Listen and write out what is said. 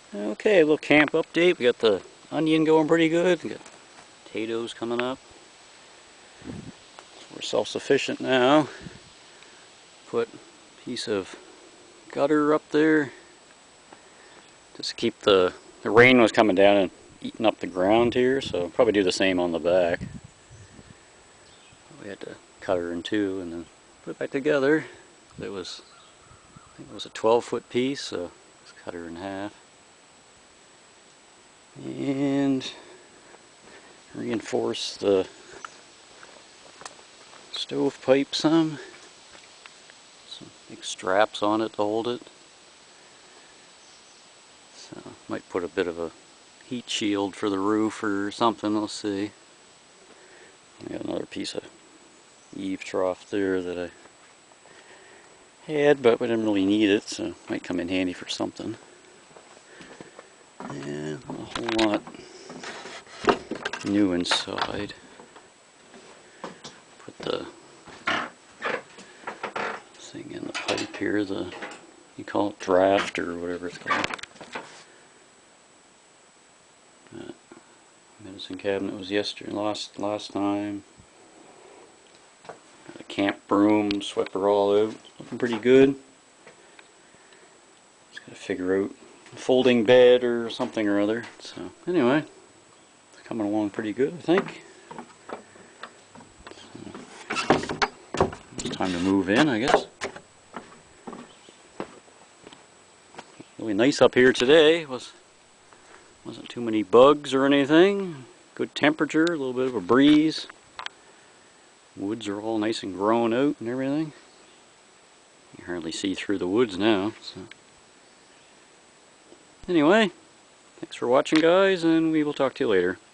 Okay, a little camp update. We got the onion going pretty good. We got potatoes coming up. We're self-sufficient now. Put a piece of gutter up there. Just keep the rain was coming down and eating up the ground here, so probably do the same on the back. We had to cut her in two and then put it back together. I think it was a 12-foot piece, so let's cut her in half. And reinforce the stovepipe some big straps on it to hold it. So might put a bit of a heat shield for the roof or something, we'll see. I got another piece of eave trough there that I had, but we didn't really need it, so it might come in handy for something. And a whole lot new inside. Put the thing in the pipe here, you call it draft or whatever it's called. That medicine cabinet was last time. Got a camp broom, swept her all out. Looking pretty good. Just gotta figure out folding bed or something or other. So anyway, it's coming along pretty good, I think. So, it's time to move in, I guess. Really nice up here today. Wasn't too many bugs or anything. Good temperature, a little bit of a breeze. Woods are all nice and grown out and everything. You can hardly see through the woods now. So. Anyway, thanks for watching, guys, and we will talk to you later.